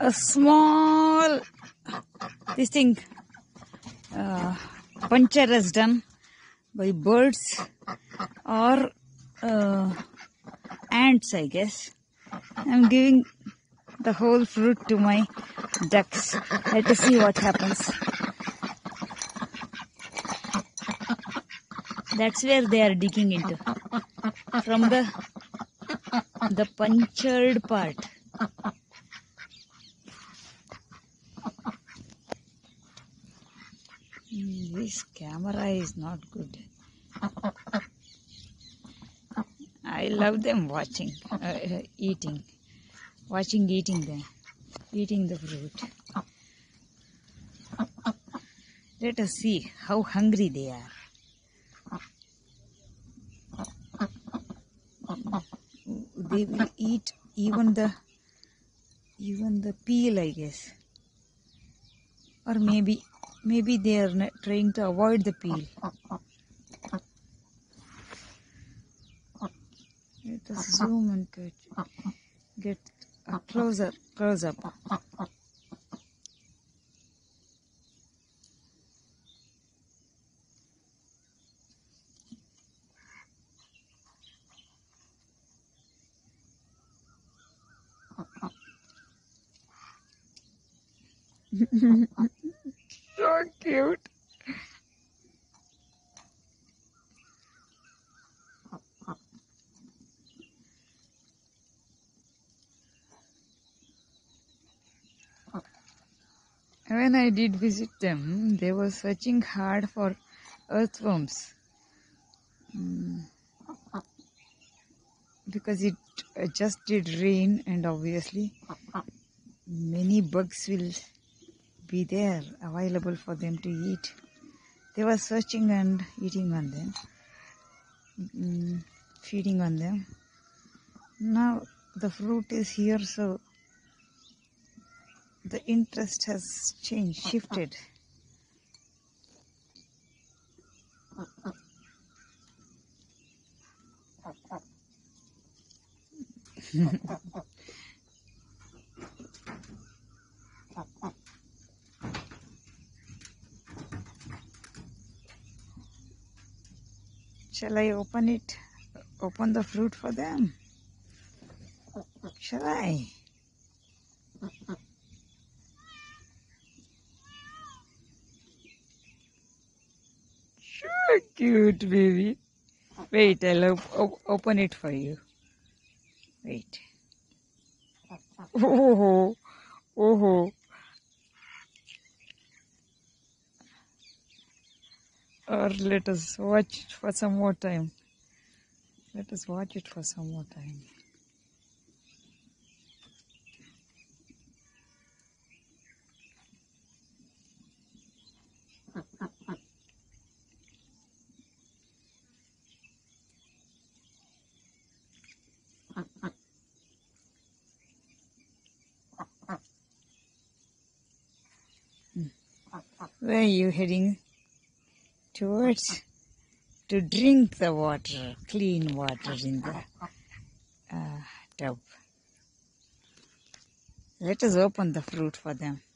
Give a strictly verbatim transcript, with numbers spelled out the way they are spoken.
a small this thing uh, puncture is done by birds or uh, ants, I guess. I'm giving the whole fruit to my ducks. Let us see what happens. That's where they are digging into, from the the punctured part. This camera is not good. I love them watching, uh, eating, watching eating them, eating the fruit. Let us see how hungry they are. They will eat even the even the peel, I guess, or maybe maybe they are trying to avoid the peel. Let us zoom and get, get a closer close up. So cute. When I did visit them, they were searching hard for earthworms. Mm. Because it just did rain, and obviously many bugs will be there available for them to eat. They were searching and eating on them, mm, feeding on them. Now the fruit is here, so the interest has changed, shifted. Shall I open it? Open the fruit for them? Shall I? So cute, baby. Wait, I'll op op open it for you. Wait. Oh, oh. Or let us watch it for some more time. Let us watch it for some more time. Where are you heading towards? To drink the water, clean water in the uh, tub. Let us open the fruit for them.